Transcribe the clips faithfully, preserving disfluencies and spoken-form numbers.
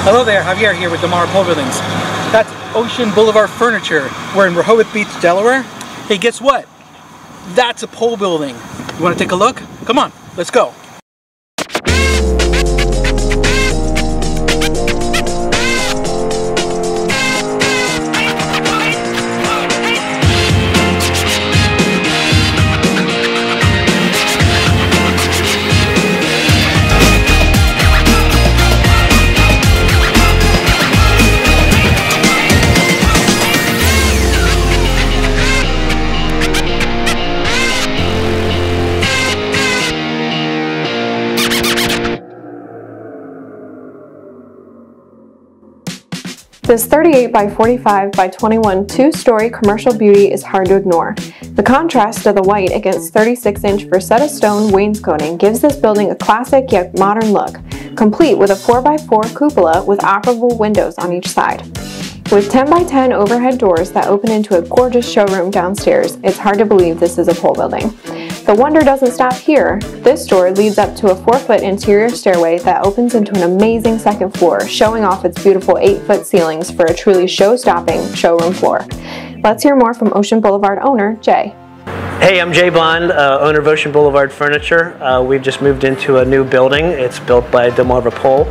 Hello there, Javier here with Delmarva Pole Buildings. That's Ocean Boulevard Furniture. We're in Rehoboth Beach, Delaware. Hey, guess what? That's a pole building. You want to take a look? Come on, let's go. This thirty-eight by forty-five by twenty-one two-story commercial beauty is hard to ignore. The contrast of the white against thirty-six inch Versetta stone wainscoting gives this building a classic yet modern look, complete with a four by four cupola with operable windows on each side. With ten by ten overhead doors that open into a gorgeous showroom downstairs, it's hard to believe this is a pole building. The wonder doesn't stop here. This door leads up to a four foot interior stairway that opens into an amazing second floor, showing off its beautiful eight foot ceilings for a truly show-stopping showroom floor. Let's hear more from Ocean Boulevard owner, Jay. Hey, I'm Jay Bond, uh, owner of Ocean Boulevard Furniture. Uh, we've just moved into a new building. It's built by Delmarva Pole.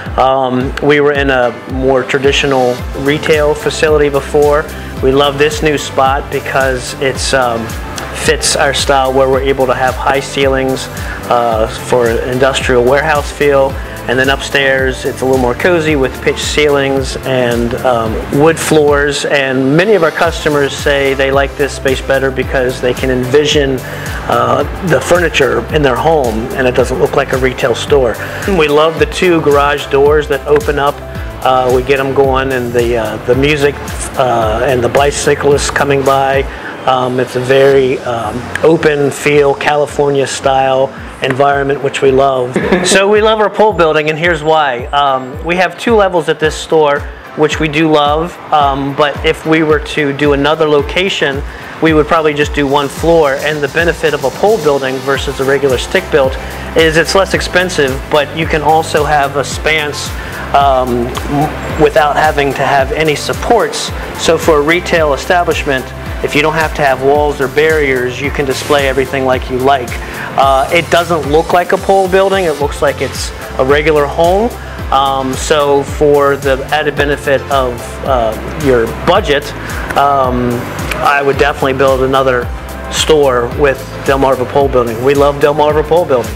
Um, we were in a more traditional retail facility before. We love this new spot because it's um, fits our style, where we're able to have high ceilings uh, for industrial warehouse feel, and then upstairs it's a little more cozy with pitched ceilings and um, wood floors. And many of our customers say they like this space better because they can envision uh, the furniture in their home and it doesn't look like a retail store. We love the two garage doors that open up. Uh, we get them going, and the, uh, the music uh, and the bicyclists coming by. Um, it's a very um, open feel, California style environment, which we love. So we love our pole building, and here's why. Um, we have two levels at this store, which we do love, um, but if we were to do another location, we would probably just do one floor. And the benefit of a pole building versus a regular stick built is it's less expensive, but you can also have a spanse um, without having to have any supports. So for a retail establishment, if you don't have to have walls or barriers, you can display everything like you like. Uh, it doesn't look like a pole building, it looks like it's a regular home. Um, so for the added benefit of uh, your budget, um, I would definitely build another store with Delmarva Pole Building. We love Delmarva Pole Buildings.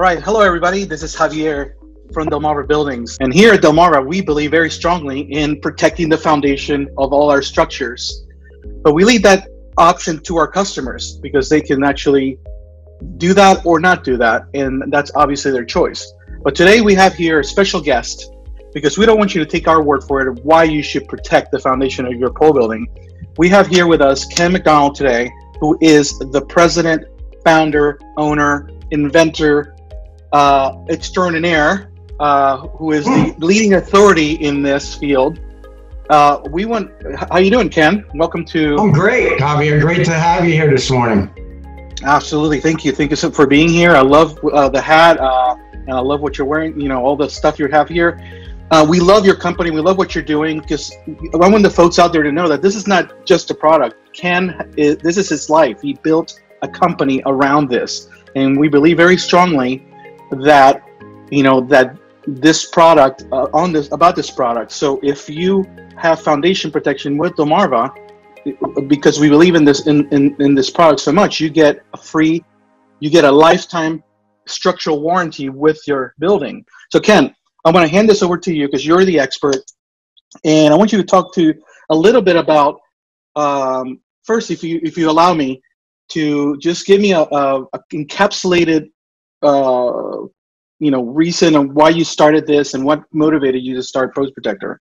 right, hello everybody. This is Javier from Delmarva Buildings. And here at Delmarva, we believe very strongly in protecting the foundation of all our structures. But we leave that option to our customers because they can actually do that or not do that. And that's obviously their choice. But today we have here a special guest because we don't want you to take our word for it of why you should protect the foundation of your pole building. We have here with us Ken McDonald today, who is the president, founder, owner, inventor, uh, extraordinaire, uh, who is the leading authority in this field. Uh, we want, how you doing, Ken? Welcome to. I'm great, Javier. Great to have you here this morning. Absolutely, thank you. Thank you so for being here. I love uh, the hat, uh, and I love what you're wearing. You know, all the stuff you have here. Uh, we love your company. We love what you're doing because I want the folks out there to know that this is not just a product. Ken, is, this is his life. He built a company around this, and we believe very strongly that you know that this product uh, on this about this product. So if you have foundation protection with Delmarva, because we believe in this in, in in this product so much, you get a free, you get a lifetime structural warranty with your building. So Ken, I'm going to hand this over to you because you're the expert, and I want you to talk to a little bit about um, first, if you if you allow me to just give me a, a, a encapsulated uh, you know reason of why you started this and what motivated you to start Post Protector.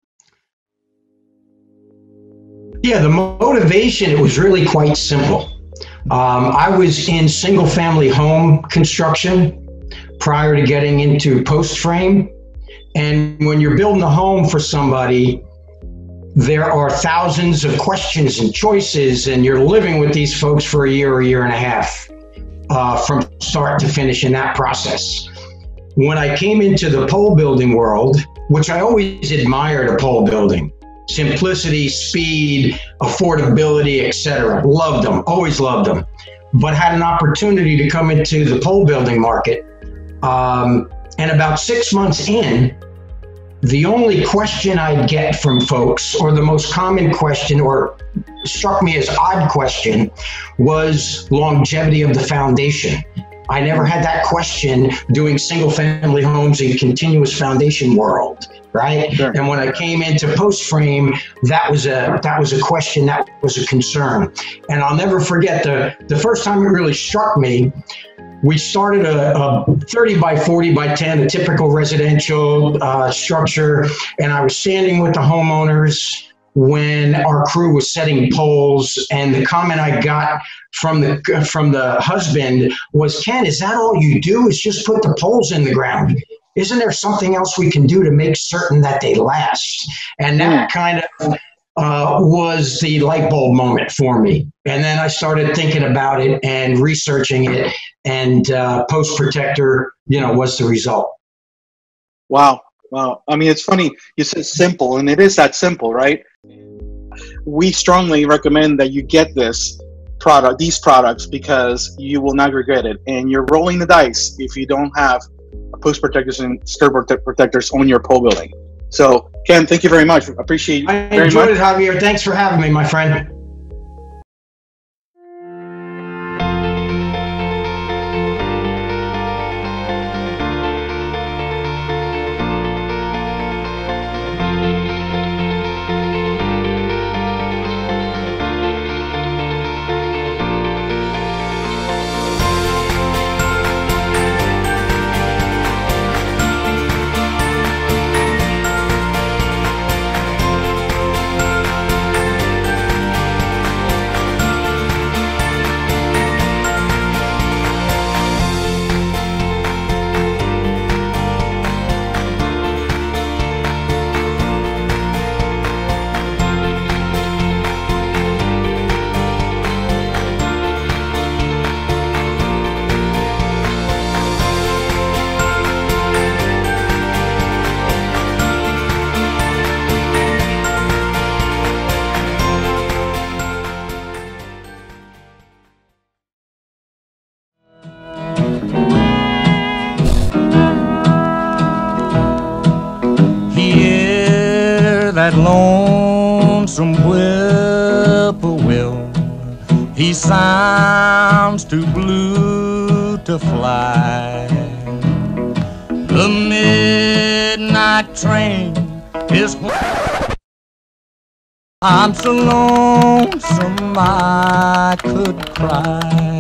Yeah, the motivation, it was really quite simple. Um, I was in single family home construction prior to getting into post frame. And when you're building a home for somebody, there are thousands of questions and choices, and you're living with these folks for a year or a year and a half uh, from start to finish in that process. When I came into the pole building world, which I always admired a pole building, simplicity, speed, affordability, et cetera. Loved them, always loved them, but had an opportunity to come into the pole building market. Um, and about six months in, the only question I'd get from folks, or the most common question, or struck me as odd question, was longevity of the foundation. I never had that question doing single family homes in continuous foundation world, right? Sure. And when I came into post frame, that was a that was a question, that was a concern. And I'll never forget the, the first time it really struck me. We started a, a thirty by forty by ten, a typical residential uh, structure, and I was standing with the homeowners when our crew was setting poles, and the comment I got from the from the husband was, "Ken, is that all you do? Is just put the poles in the ground? Isn't there something else we can do to make certain that they last?" And that kind of uh, was the light bulb moment for me. And then I started thinking about it and researching it, and uh, Post Protector, you know, was the result. Wow. Wow. I mean, it's funny. You said simple, and it is that simple, right? We strongly recommend that you get this product, these products, because you will not regret it. And you're rolling the dice if you don't have post protectors and skirt protectors on your pole building. So, Ken, thank you very much. Appreciate you I very enjoyed much. it, Javier. Thanks for having me, my friend. that lonesome whippoorwill, he sounds too blue to fly. The midnight train is wh- I'm so lonesome I could cry.